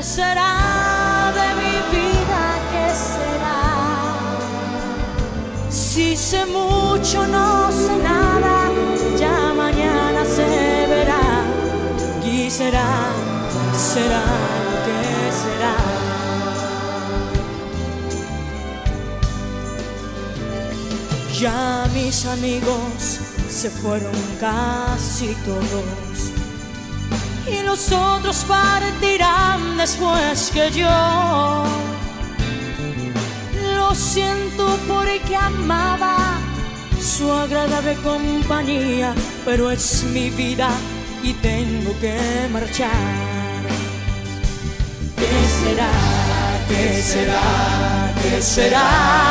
será de mi vida? ¿Qué será? Si sé mucho, no sé nada, ya mañana se verá. Y será lo que será. Ya mis amigos se fueron casi todos, y los otros partirán después que yo. Lo siento porque amaba su agradable compañía, pero es mi vida y tengo que marchar. ¿Qué será? ¿Qué será? ¿Qué será?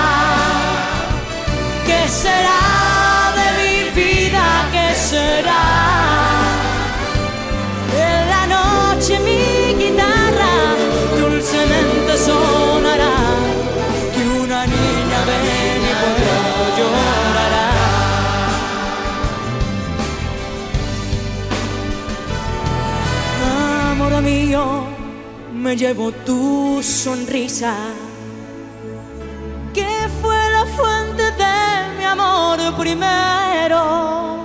¿Qué será de mi vida? ¿Qué será? En la noche mi guitarra dulcemente sonará, que una niña de mi pueblo llorará. Amor mío, me llevo tu sonrisa, que fue la fuente de mi amor primero.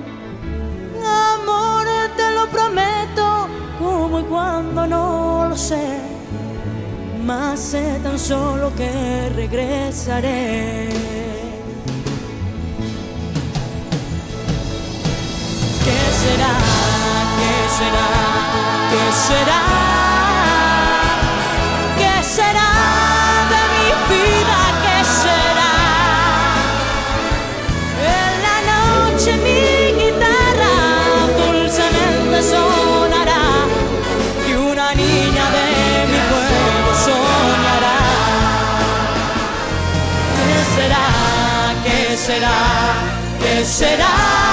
Amor, te lo prometo, como y cuando no lo sé, mas sé tan solo que regresaré. ¿Qué será? ¿Qué será? ¿Qué será? ¿Qué será de mi vida? ¿Qué será? En la noche mi guitarra dulcemente sonará, y una niña de mi pueblo soñará. ¿Qué será? ¿Qué será? ¿Qué será?